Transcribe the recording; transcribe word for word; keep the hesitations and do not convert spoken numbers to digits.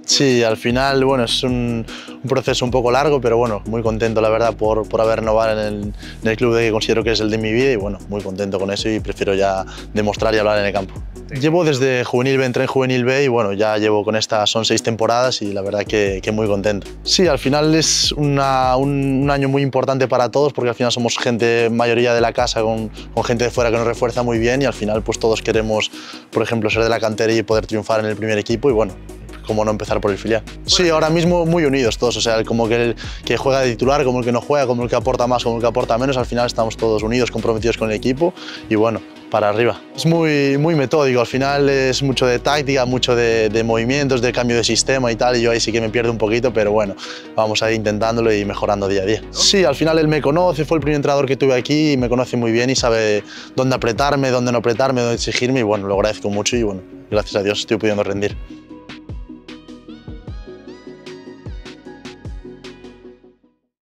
Sí, al final, bueno, es un, un proceso un poco largo, pero bueno, muy contento, la verdad, por, por haber renovado en el, en el club de que considero que es el de mi vida y bueno, muy contento con eso y prefiero ya demostrar y hablar en el campo. Llevo desde Juvenil B, entré en Juvenil B y bueno, ya llevo con esta, son seis temporadas y la verdad que, que muy contento. Sí, al final es una, un, un año muy importante para todos porque al final somos gente, mayoría de la casa, con, con gente de fuera que nos refuerza muy bien y al final pues todos queremos, por ejemplo, ser de la cantera y poder triunfar en el primer equipo y bueno, cómo no empezar por el filial. Sí, ahora mismo muy unidos todos, o sea, como que el que juega de titular, como el que no juega, como el que aporta más, como el que aporta menos, al final estamos todos unidos, comprometidos con el equipo y bueno, para arriba. Es muy, muy metódico, al final es mucho de táctica, mucho de, de movimientos, de cambio de sistema y tal, y yo ahí sí que me pierdo un poquito, pero bueno, vamos a ir intentándolo y mejorando día a día. Sí, al final él me conoce, fue el primer entrenador que tuve aquí y me conoce muy bien y sabe dónde apretarme, dónde no apretarme, dónde exigirme y bueno, lo agradezco mucho y bueno, gracias a Dios estoy pudiendo rendir.